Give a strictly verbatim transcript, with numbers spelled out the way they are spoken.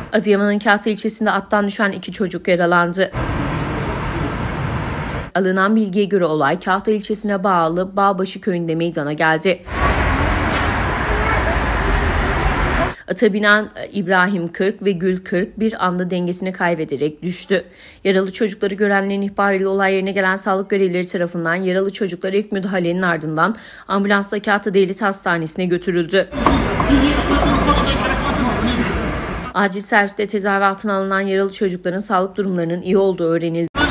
Adıyaman'ın Kahta ilçesinde attan düşen iki çocuk yaralandı. Alınan bilgiye göre olay Kahta ilçesine bağlı Bağbaşı köyünde meydana geldi. Ata binen İbrahim Kırk ve Gül Kırk bir anda dengesini kaybederek düştü. Yaralı çocukları görenlerin ihbarıyla olay yerine gelen sağlık görevlileri tarafından yaralı çocuklar ilk müdahalenin ardından ambulansla Kahta Devlet Hastanesi'ne götürüldü. Acil serviste tedavi altına alınan yaralı çocukların sağlık durumlarının iyi olduğu öğrenildi.